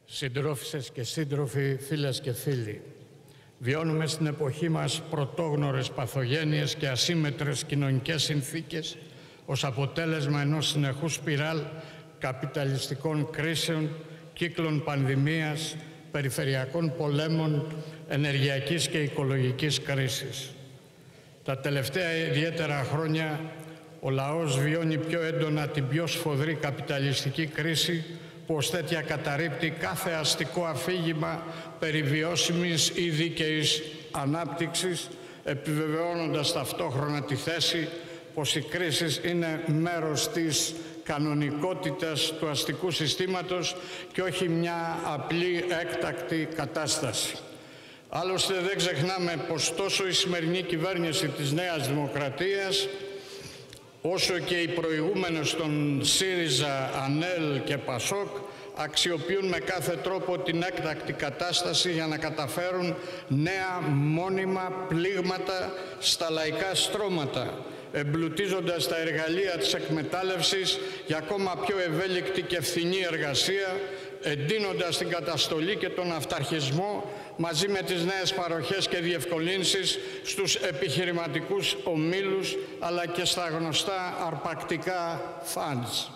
Συντρόφισσες και σύντροφοι, φίλες και φίλοι, βιώνουμε στην εποχή μας πρωτόγνωρες παθογένειες και ασύμμετρες κοινωνικές συνθήκες ως αποτέλεσμα ενός συνεχούς σπιράλ καπιταλιστικών κρίσεων, κύκλων πανδημίας, περιφερειακών πολέμων, ενεργειακής και οικολογικής κρίσης. Τα τελευταία ιδιαίτερα χρόνια ο λαός βιώνει πιο έντονα την πιο σφοδρή καπιταλιστική κρίση που ως τέτοια καταρρίπτει κάθε αστικό αφήγημα περί βιώσιμης ή δίκαιης ανάπτυξης, επιβεβαιώνοντας ταυτόχρονα τη θέση πως η κρίση είναι μέρος της κανονικότητας του αστικού συστήματος και όχι μια απλή έκτακτη κατάσταση. Άλλωστε δεν ξεχνάμε πως τόσο η σημερινή κυβέρνηση της Νέας Δημοκρατίας όσο και οι προηγούμενες των ΣΥΡΙΖΑ, ΑΝΕΛ και ΠΑΣΟΚ αξιοποιούν με κάθε τρόπο την έκτακτη κατάσταση για να καταφέρουν νέα μόνιμα πλήγματα στα λαϊκά στρώματα, εμπλουτίζοντας τα εργαλεία της εκμετάλλευσης για ακόμα πιο ευέλικτη και φθηνή εργασία, εντείνοντας την καταστολή και τον αυταρχισμό μαζί με τις νέες παροχές και διευκολύνσεις στους επιχειρηματικούς ομίλους αλλά και στα γνωστά αρπακτικά funds.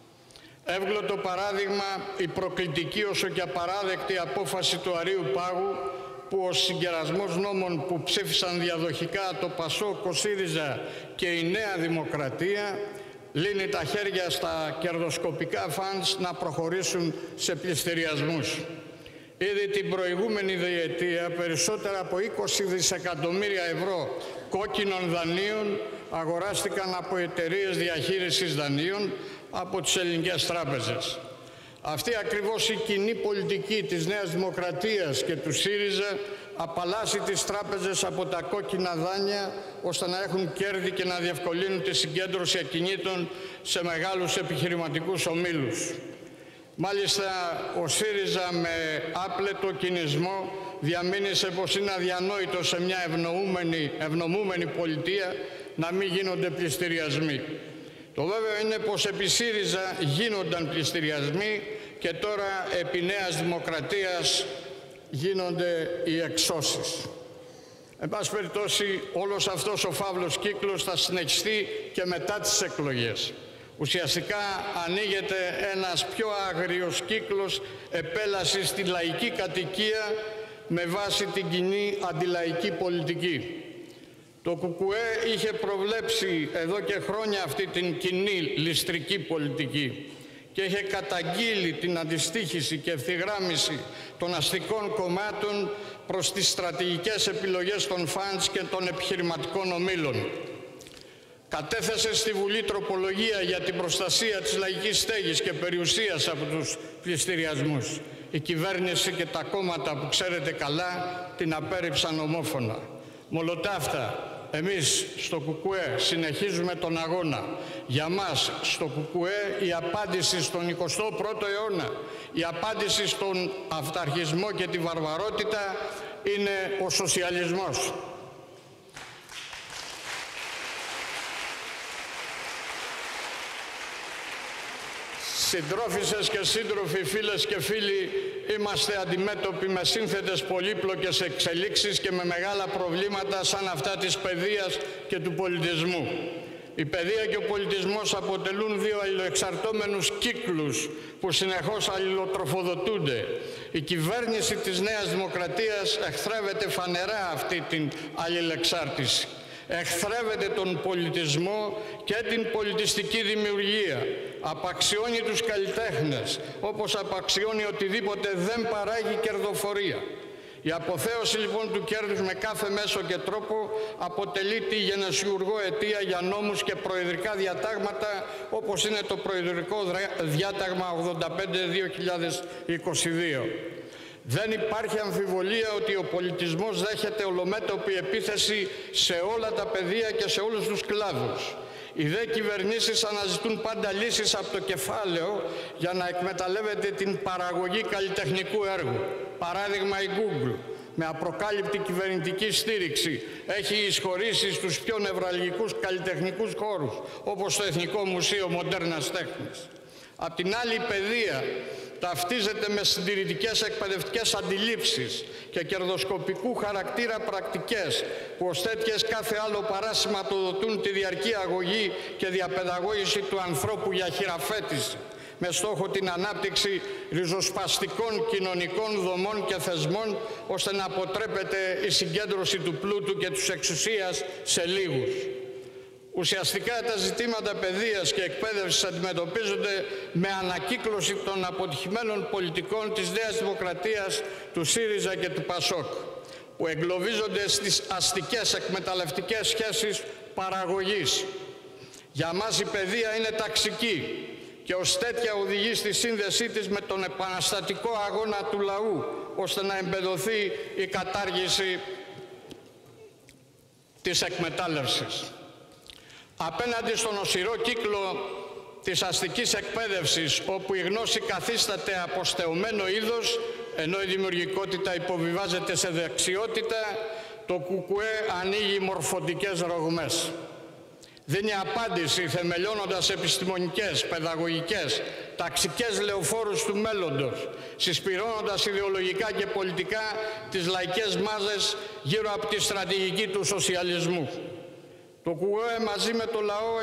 Εύγλωτο παράδειγμα η προκλητική όσο και απαράδεκτη απόφαση του Αρείου Πάγου που ο συγκερασμός νόμων που ψήφισαν διαδοχικά το ΠΑΣΟΚ, ο ΣΥΡΙΖΑ και η Νέα Δημοκρατία λύνει τα χέρια στα κερδοσκοπικά φαντς να προχωρήσουν σε πληστηριασμούς. Ήδη την προηγούμενη διετία περισσότερα από 20 δισεκατομμύρια ευρώ κόκκινων δανείων αγοράστηκαν από εταιρείες διαχείρισης δανείων από τις ελληνικές τράπεζες. Αυτή ακριβώς η κοινή πολιτική της Νέας Δημοκρατίας και του ΣΥΡΙΖΑ απαλλάσσει τις τράπεζες από τα κόκκινα δάνεια ώστε να έχουν κέρδη και να διευκολύνουν τη συγκέντρωση ακινήτων σε μεγάλους επιχειρηματικούς ομίλους. Μάλιστα ο ΣΥΡΙΖΑ με άπλετο κινησμό διαμήνυσε πως είναι αδιανόητο σε μια ευνομούμενη πολιτεία να μην γίνονται πληστηριασμοί. Το βέβαιο είναι πως επί ΣΥΡΙΖΑ γίνονταν πληστηριασμοί και τώρα επί Νέας Δημοκρατίας γίνονται οι εξώσεις. Εν πάση περιπτώσει, όλος αυτός ο φαύλος κύκλος θα συνεχιστεί και μετά τις εκλογές. Ουσιαστικά ανοίγεται ένας πιο άγριος κύκλος επέλασης στη λαϊκή κατοικία με βάση την κοινή αντιλαϊκή πολιτική. Το ΚΚΕ είχε προβλέψει εδώ και χρόνια αυτή την κοινή ληστρική πολιτική και είχε καταγγείλει την αντιστοίχηση και ευθυγράμμιση των αστικών κομμάτων προς τις στρατηγικές επιλογές των φαντς και των επιχειρηματικών ομίλων. Κατέθεσε στη Βουλή τροπολογία για την προστασία της λαϊκής στέγης και περιουσίας από τους πληστηριασμούς. Η κυβέρνηση και τα κόμματα που ξέρετε καλά την απέρριψαν ομόφωνα. Μολοτάφτα, εμείς στο ΚΚΕ συνεχίζουμε τον αγώνα. Για μας στο ΚΚΕ η απάντηση στον 21ο αιώνα, η απάντηση στον αυταρχισμό και τη βαρβαρότητα είναι ο σοσιαλισμός. Συντρόφισσες και σύντροφοι, φίλες και φίλοι, είμαστε αντιμέτωποι με σύνθετες πολύπλοκες εξελίξεις και με μεγάλα προβλήματα σαν αυτά της παιδείας και του πολιτισμού. Η παιδεία και ο πολιτισμός αποτελούν δύο αλληλοεξαρτώμενους κύκλους που συνεχώς αλληλοτροφοδοτούνται. Η κυβέρνηση της Νέας Δημοκρατίας εχθρεύεται φανερά αυτή την αλληλεξάρτηση. Εχθρεύεται τον πολιτισμό και την πολιτιστική δημιουργία. Απαξιώνει τους καλλιτέχνες, όπως απαξιώνει οτιδήποτε δεν παράγει κερδοφορία. Η αποθέωση λοιπόν του κέρδους με κάθε μέσο και τρόπο αποτελεί τη γενεσιουργό αιτία για νόμους και προεδρικά διατάγματα όπως είναι το προεδρικό διάταγμα 85-2022. Δεν υπάρχει αμφιβολία ότι ο πολιτισμός δέχεται ολομέτωπη επίθεση σε όλα τα πεδία και σε όλους τους κλάδους. Οι δε κυβερνήσεις αναζητούν πάντα λύσεις από το κεφάλαιο για να εκμεταλλεύεται την παραγωγή καλλιτεχνικού έργου. Παράδειγμα η Google, με απροκάλυπτη κυβερνητική στήριξη, έχει εισχωρήσει στους πιο νευραλγικούς καλλιτεχνικούς χώρους, όπως το Εθνικό Μουσείο Μοντέρνας Τέχνης. Απ' την άλλη, η παιδεία ταυτίζεται με συντηρητικές εκπαιδευτικές αντιλήψεις και κερδοσκοπικού χαρακτήρα πρακτικές που ως τέτοιες κάθε άλλο παρά σηματοδοτούν τη διαρκή αγωγή και διαπαιδαγώγηση του ανθρώπου για χειραφέτηση, με στόχο την ανάπτυξη ριζοσπαστικών κοινωνικών δομών και θεσμών, ώστε να αποτρέπεται η συγκέντρωση του πλούτου και της εξουσίας σε λίγους. Ουσιαστικά τα ζητήματα παιδείας και εκπαίδευσης αντιμετωπίζονται με ανακύκλωση των αποτυχημένων πολιτικών της Νέας Δημοκρατίας, του ΣΥΡΙΖΑ και του ΠΑΣΟΚ, που εγκλωβίζονται στις αστικές εκμεταλλευτικές σχέσεις παραγωγής. Για μας η παιδεία είναι ταξική και ως τέτοια οδηγεί στη σύνδεσή της με τον επαναστατικό αγώνα του λαού, ώστε να εμπεδοθεί η κατάργηση της εκμετάλλευσης. Απέναντι στον οσιρό κύκλο της αστικής εκπαίδευσης, όπου η γνώση καθίσταται αποστεωμένο είδος, ενώ η δημιουργικότητα υποβιβάζεται σε δεξιότητα, το ΚΚΕ ανοίγει μορφωτικές ρογμές. Δίνει απάντηση θεμελιώνοντας επιστημονικές, παιδαγωγικές, ταξικές λεωφόρους του μέλλοντος, συσπυρώνοντας ιδεολογικά και πολιτικά τις λαϊκές μάζες γύρω από τη στρατηγική του σοσιαλισμού. Το ΚΚΕ μαζί με το λαό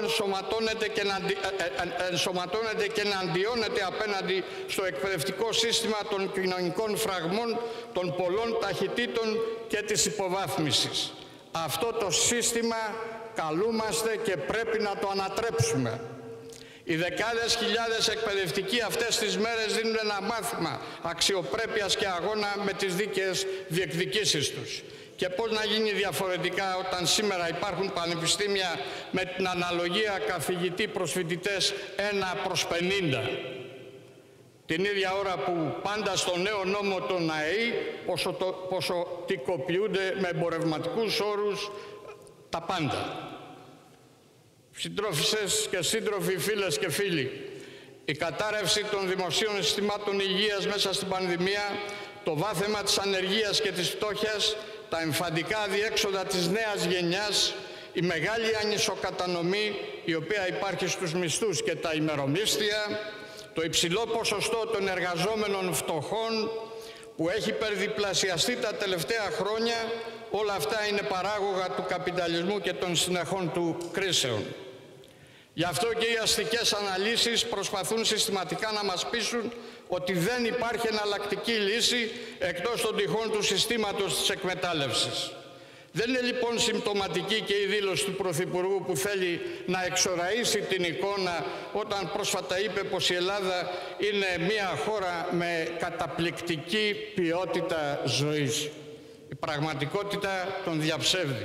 ενσωματώνεται και εναντιώνεται απέναντι στο εκπαιδευτικό σύστημα των κοινωνικών φραγμών, των πολλών ταχυτήτων και της υποβάθμισης. Αυτό το σύστημα καλούμαστε και πρέπει να το ανατρέψουμε. Οι δεκάδες χιλιάδες εκπαιδευτικοί αυτές τις μέρες δίνουν ένα μάθημα αξιοπρέπειας και αγώνα με τις δίκαιες διεκδικήσεις τους. Και πώς να γίνει διαφορετικά όταν σήμερα υπάρχουν πανεπιστήμια με την αναλογία καθηγητή προς φοιτητές 1/50. Την ίδια ώρα που πάντα στο νέο νόμο των ΑΕΗ ποσοτικοποιούνται με εμπορευματικούς όρους τα πάντα. Συντρόφισσες και σύντροφοι, φίλες και φίλοι, η κατάρρευση των δημοσίων συστημάτων υγείας μέσα στην πανδημία, το βάθεμα της ανεργίας και της φτώχειας, τα εμφαντικά αδιέξοδα της νέας γενιάς, η μεγάλη ανισοκατανομή η οποία υπάρχει στους μισθούς και τα ημερομίσθια, το υψηλό ποσοστό των εργαζόμενων φτωχών που έχει υπερδιπλασιαστεί τα τελευταία χρόνια, όλα αυτά είναι παράγωγα του καπιταλισμού και των συνεχών του κρίσεων. Γι' αυτό και οι αστικές αναλύσεις προσπαθούν συστηματικά να μας πείσουν ότι δεν υπάρχει εναλλακτική λύση εκτός των τυχών του συστήματος της εκμετάλλευσης. Δεν είναι λοιπόν συμπτωματική και η δήλωση του Πρωθυπουργού που θέλει να εξοραίσει την εικόνα όταν πρόσφατα είπε πως η Ελλάδα είναι μια χώρα με καταπληκτική ποιότητα ζωής. Η πραγματικότητα τον διαψεύδει.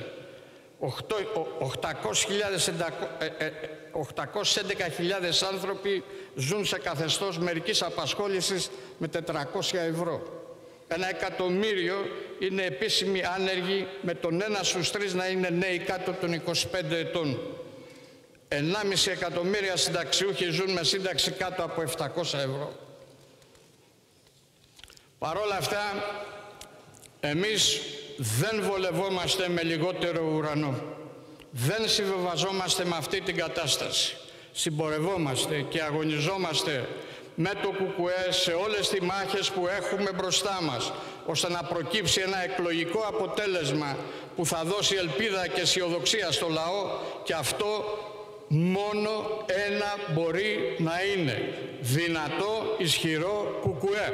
811.000 άνθρωποι ζουν σε καθεστώς μερικής απασχόλησης με 400 ευρώ. 1 εκατομμύριο είναι επίσημοι άνεργοι, με τον 1 στους 3 να είναι νέοι κάτω των 25 ετών. 1,5 εκατομμύρια συνταξιούχοι ζουν με σύνταξη κάτω από 700 ευρώ. Παρόλα αυτά, εμείς δεν βολευόμαστε με λιγότερο ουρανό. Δεν συμβιβαζόμαστε με αυτή την κατάσταση. Συμπορευόμαστε και αγωνιζόμαστε με το ΚΚΕ σε όλες τις μάχες που έχουμε μπροστά μας, ώστε να προκύψει ένα εκλογικό αποτέλεσμα που θα δώσει ελπίδα και αισιοδοξία στο λαό, και αυτό μόνο ένα μπορεί να είναι: δυνατό, ισχυρό ΚΚΕ.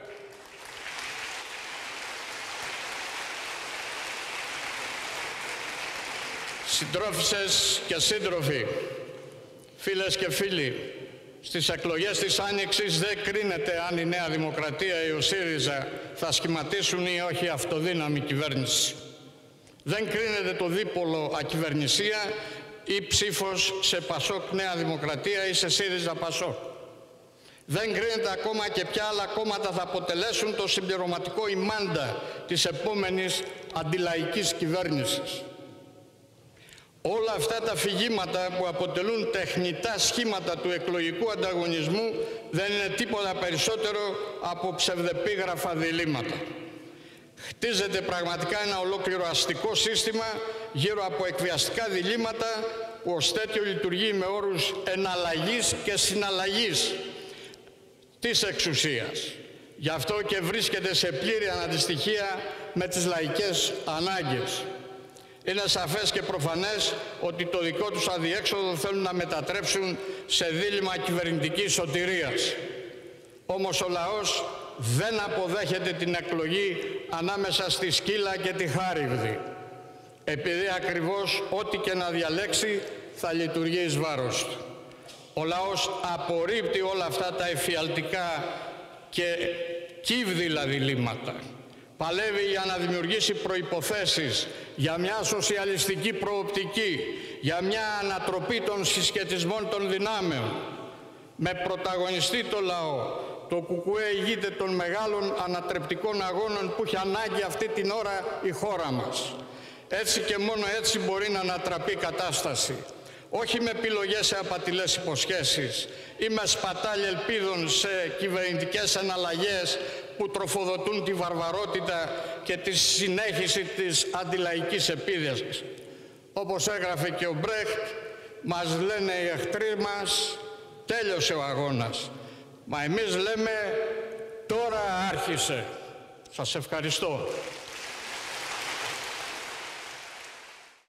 Συντρόφισσες και σύντροφοι, φίλες και φίλοι, στις εκλογές της Άνοιξης δεν κρίνεται αν η Νέα Δημοκρατία ή ο ΣΥΡΙΖΑ θα σχηματίσουν ή όχι αυτοδύναμη κυβέρνηση. Δεν κρίνεται το δίπολο ακυβερνησία ή ψήφος σε ΠΑΣΟΚ Νέα Δημοκρατία ή σε ΣΥΡΙΖΑ ΠΑΣΟΚ. Δεν κρίνεται ακόμα και ποια άλλα κόμματα θα αποτελέσουν το συμπληρωματικό ημάντα της επόμενης αντιλαϊκής κυβέρνησης. Όλα αυτά τα φυγήματα που αποτελούν τεχνητά σχήματα του εκλογικού ανταγωνισμού δεν είναι τίποτα περισσότερο από ψευδεπίγραφα διλήμματα. Χτίζεται πραγματικά ένα ολόκληρο αστικό σύστημα γύρω από εκβιαστικά διλήμματα που ως τέτοιο λειτουργεί με όρους εναλλαγής και συναλλαγής. της εξουσίας. Γι' αυτό και βρίσκεται σε πλήρη αναντιστοιχεία με τις λαϊκές ανάγκες. Είναι σαφές και προφανές ότι το δικό τους αδιέξοδο θέλουν να μετατρέψουν σε δίλημμα κυβερνητικής σωτηρίας. Όμως ο λαός δεν αποδέχεται την εκλογή ανάμεσα στη σκύλα και τη χάριγδη, επειδή ακριβώς ό,τι και να διαλέξει θα λειτουργεί εις βάρος του. Ο λαός απορρίπτει όλα αυτά τα εφιαλτικά και κύβδηλα διλήμματα. Παλεύει για να δημιουργήσει προϋποθέσεις για μια σοσιαλιστική προοπτική, για μια ανατροπή των συσχετισμών των δυνάμεων. Με πρωταγωνιστή το λαό, το ΚΚΕ ηγείται των μεγάλων ανατρεπτικών αγώνων που έχει ανάγκη αυτή την ώρα η χώρα μας. Έτσι και μόνο έτσι μπορεί να ανατραπεί η κατάσταση. Όχι με επιλογές σε απατηλές υποσχέσεις ή με σπατάλη ελπίδων σε κυβερνητικές εναλλαγές που τροφοδοτούν τη βαρβαρότητα και τη συνέχιση της αντιλαϊκής επίδεσης. Όπως έγραφε και ο Μπρέχτ, μας λένε οι εχθροί μας, τέλειωσε ο αγώνας. Μα εμείς λέμε, τώρα άρχισε. Σας ευχαριστώ.